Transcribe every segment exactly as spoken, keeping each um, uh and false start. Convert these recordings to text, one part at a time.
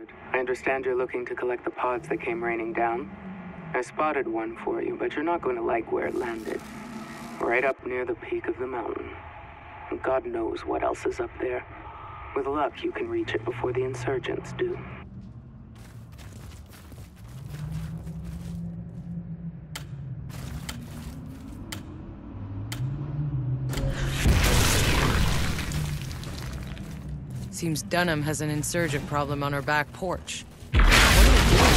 I understand you're looking to collect the pods that came raining down. I spotted one for you, but you're not going to like where it landed. Right up near the peak of the mountain. And God knows what else is up there. With luck, you can reach it before the insurgents do. Seems Dunham has an insurgent problem on her back porch. What are you doing?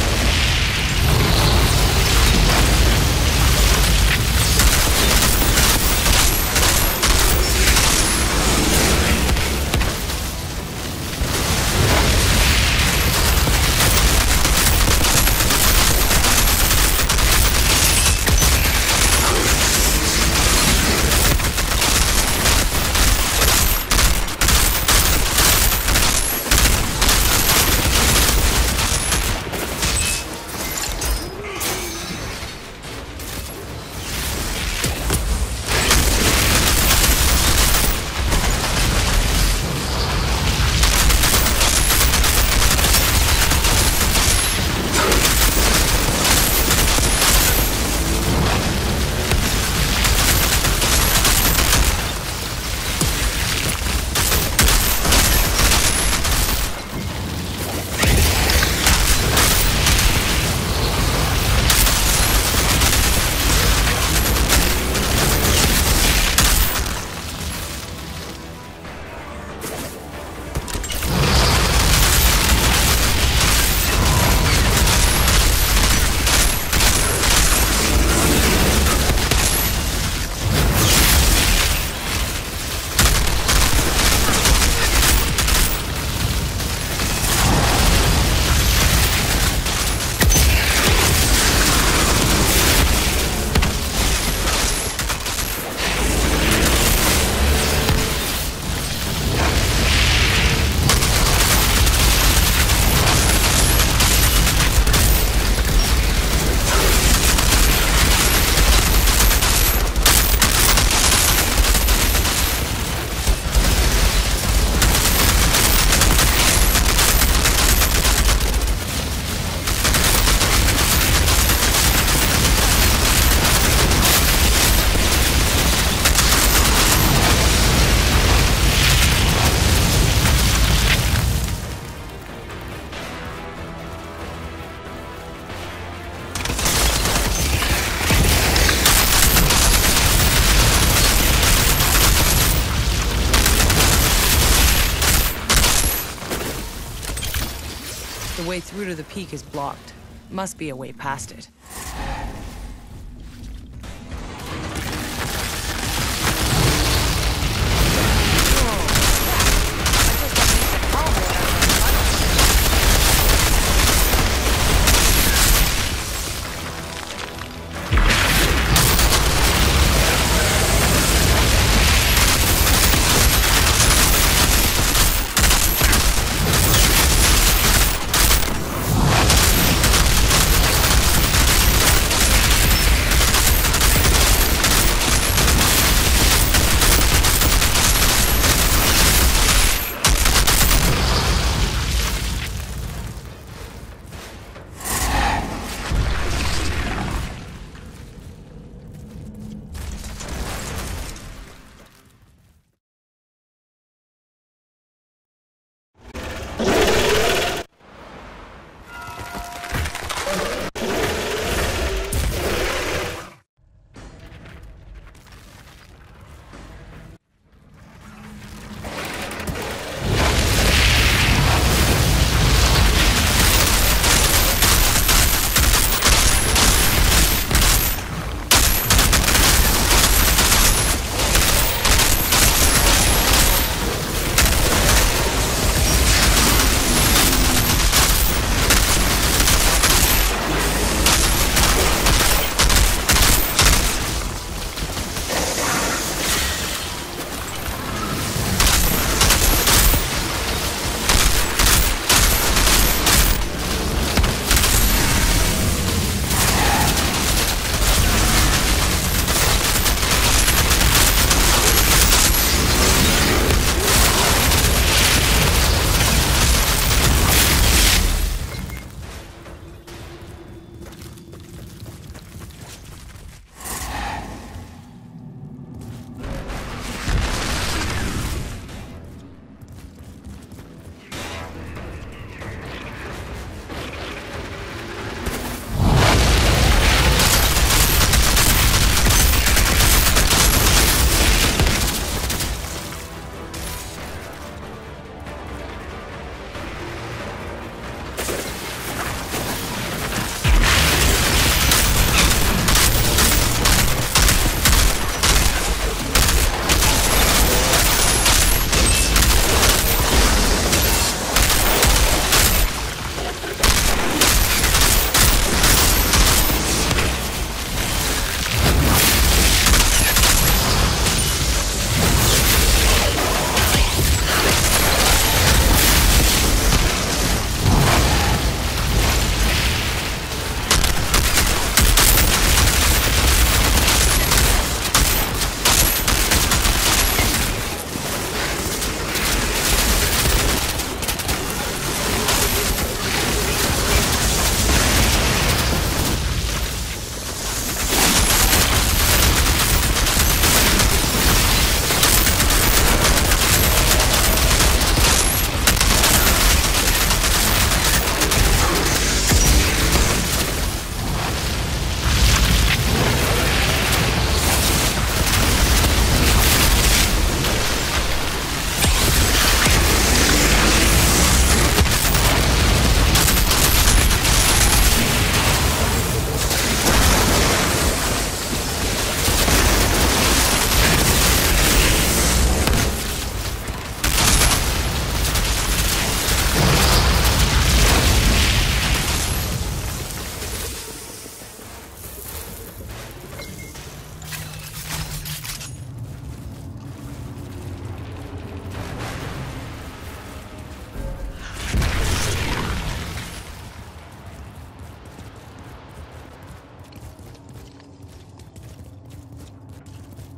The way through to the peak is blocked. Must be a way past it.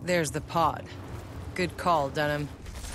There's the pod. Good call, Dunham.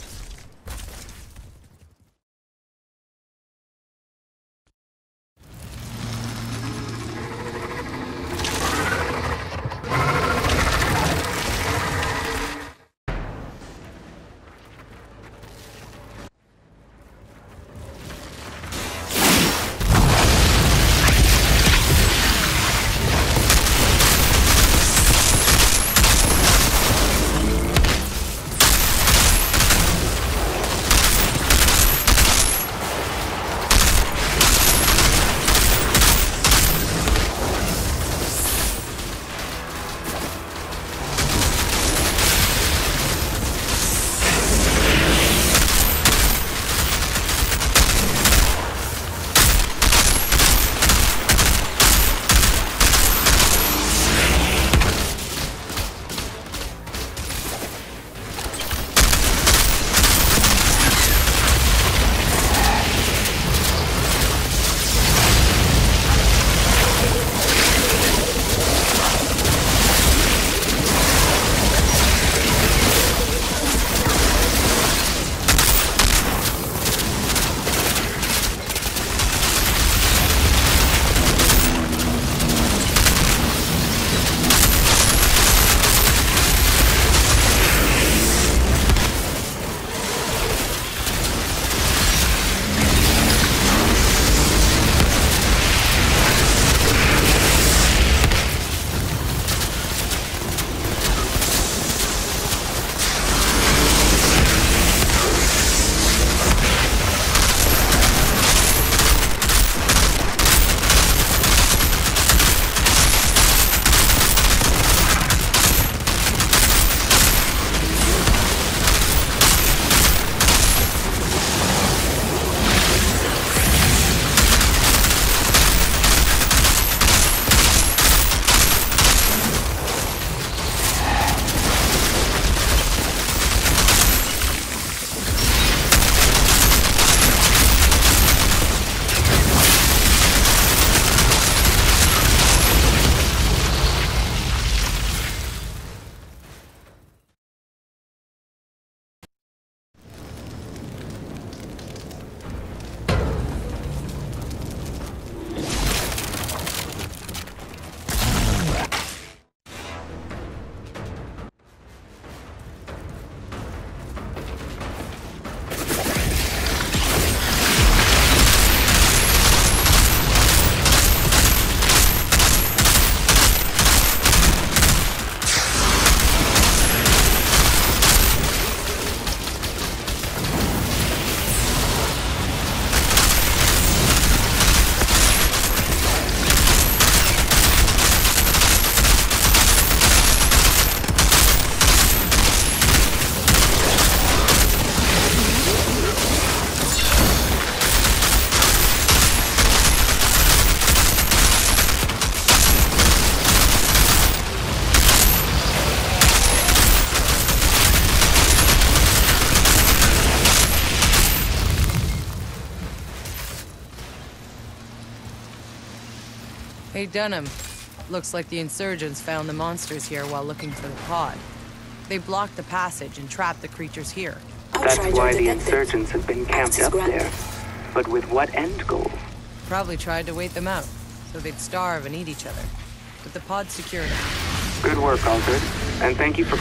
Hey, Dunham. Looks like the insurgents found the monsters here while looking for the pod. They blocked the passage and trapped the creatures here. That's why the insurgents have been camped up there. But with what end goal? Probably tried to wait them out, so they'd starve and eat each other. But the pod's secure now. Good work, Altered. And thank you for...